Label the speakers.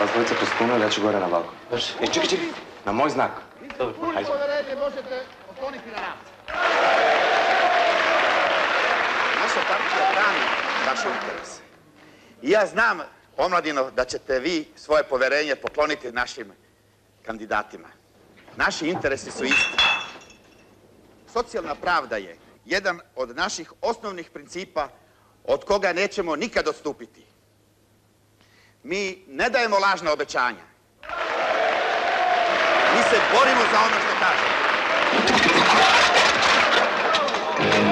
Speaker 1: vas dvojica kroz tunel, ja ću gore na balkon.
Speaker 2: Može.
Speaker 1: Čekaj, na moj znak.
Speaker 2: Dobro, hajde.
Speaker 3: Poverenje možete osloniti na nas. Naša partija brani vaše interese. I ja znam, omladino, da ćete vi svoje poverenje pokloniti našim kandidatima. Naši interesi su isti. Socijalna pravda je jedan od naših osnovnih principa od koga nećemo nikad odstupiti. Mi ne dajemo lažna obećanja. Mi se borimo za ono što kažemo.